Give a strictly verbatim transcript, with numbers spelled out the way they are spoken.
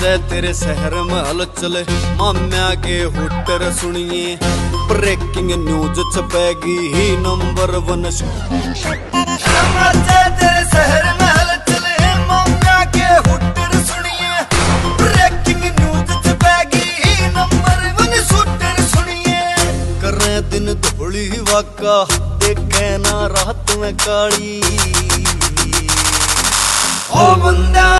से तेरे शहर में हलचल माम्या के हुटर सुनिए ब्रेकिंग न्यूज छपेगी ही नंबर वन। तेरे शहर में हलचल माम्या के हुटर सुनिए ब्रेकिंग न्यूज छपेगी ही नंबर वन शूटर सुनिए। करे दिन धोली वाका देखे ना रात में काली ओ बंदा।